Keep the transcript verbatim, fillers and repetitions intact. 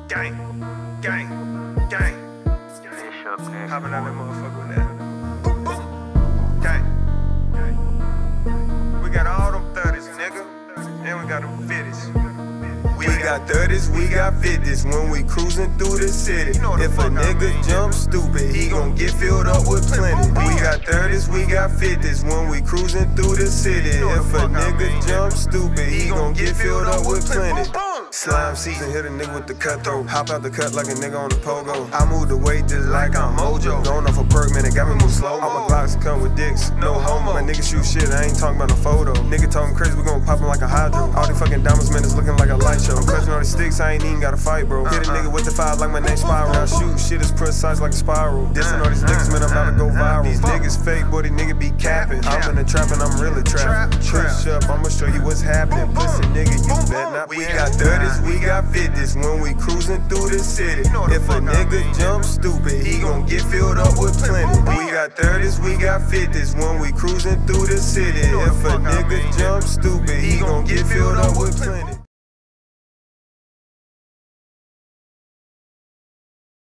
Gang, gang, gang. Hopping out that motherfucker with that. Boom, boom. Gang. We got all them thirties, nigga. And we got them fifties. We got thirties, we got fifties when we cruising through the city. If a nigga jump stupid, he gon' get filled up with plenty. We got thirties, we got fifties when we cruising through the city. If a nigga jump stupid, he gon' get filled up with plenty. Slime season, hit a nigga with the cutthroat. Hop out the cut like a nigga on the pogo. I moved the weight just like I'm Mojo. Going off a perk, man, it got me move slow. All my Glocks come with dicks, no homo. My nigga shoot shit, I ain't talking about no photo. Nigga talking crazy, we gon' pop him like a hydro. All these fucking diamonds, man, it's looking like a light show. I'm clutching all these sticks, I ain't even gotta fight, bro. Hit a nigga with the five like my name Spiral. I shoot shit is precise like a spiral. Dissing all these niggas, man, I'm about to go viral. These niggas fake, boy, these niggas be capping. I'm in the trap and I'm really trapping. Push up, I'ma show you what's happening. Pussy nigga, you bet not. We got thirties, we got fifties when we cruising through the city. If a nigga jump stupid, he gon' get filled up with plenty. We got thirties, we got fifties when we cruising through the city. If a nigga jump stupid, he gon' get filled up with plenty.